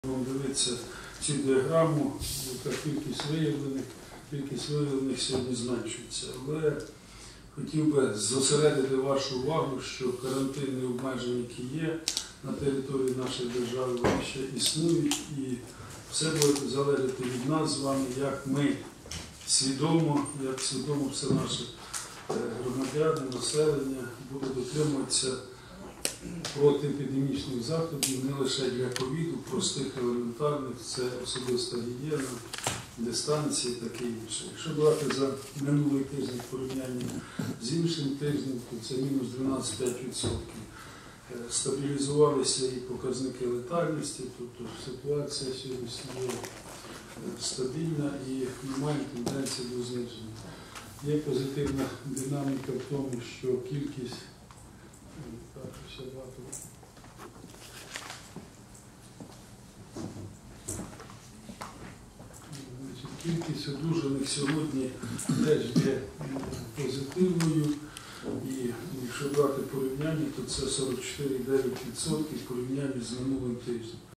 Дивіться цю діаграму, яка кількість виявлених сьогодні зменшується. Але хотів би зосередити вашу увагу, що карантинні обмеження, які є на території нашої держави, вони ще існують, і все буде залежати від нас з вами, як ми свідомо все наші громадяни, населення буде дотримуватися протиепідемічних заходів не лише для ковіду, простих, елементарних, це особиста гігієна, дистанція і таке інше. Якщо брати за минулий тиждень в порівнянні з іншим тижнем, то це мінус 12,5%. Стабілізувалися і показники летальності, тобто ситуація сьогодні є стабільна і ми маємо тенденцію до зниження. Є позитивна динаміка в тому, що кількість Кількість одужаних сьогодні теж є позитивною, і якщо брати порівняння, то це 44,9% в порівнянні з минулим тижнем.